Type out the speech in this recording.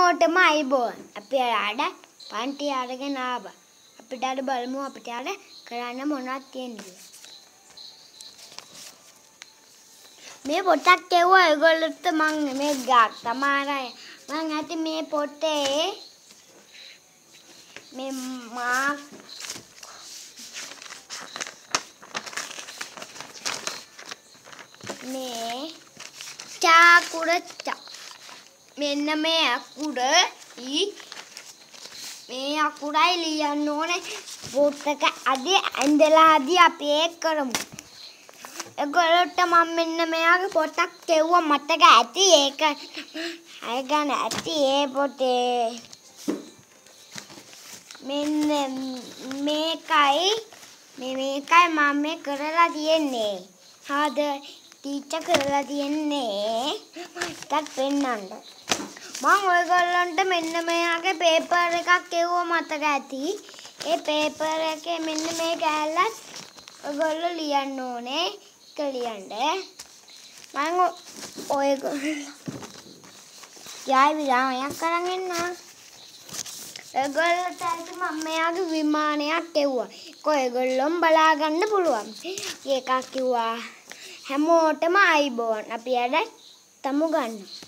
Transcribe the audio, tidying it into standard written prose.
හැමෝටම අයිබෝන්. අපි ආඩ පන්ති අරගෙන ආවා. අපිට අර බලමු අපිට අර කරන්න මොනවද තියෙන්නේ කියලා. මේ පොතක් කියුවා ඒගොල්ලොත් මං මේ සමහර මං ඇති මේ පොතේ මේ මාක් මේ චාකුරච්ච මෙන්න මේ අකුර මේ අකුරයි ලියන්න ඕනේ පොතක අදී ඇඳලාදී අපි ඒක කරමු. ඒගොල්ලොන්ට මම මෙන්න මෙයාගේ පොතක් කියුවා මතක ඇති ඒක අයගන ඇති ඒ පොතේ මෙන්න මේකයි මම මේ කරලා තියෙන්නේ. හාද ටීචර් කරලා තියෙන්නේ ටිකක් පෙන්නන්න. මම ඔයගොල්ලන්ට මෙන්න මෙයාගේ පේපර් එකක් කියුවා මතක ඇති. ඒ පේපර් එකේ මෙන්න මේ කැලලත් ඔයගොල්ලෝ ලියන්න ඕනේ. ලියන්න මම ඔයගොල්ලෝ යයි විලාමයක් කරන් එන්න. ඔයගොල්ලන්ට මම මෙයාගේ විමානයක් කියුවා. ඔයගොල්ලොම බලා ගන්න පුළුවන්. ඒකක් කිව්වා හැමෝටම අයිබෝන්. අපි අද තමු ගන්න.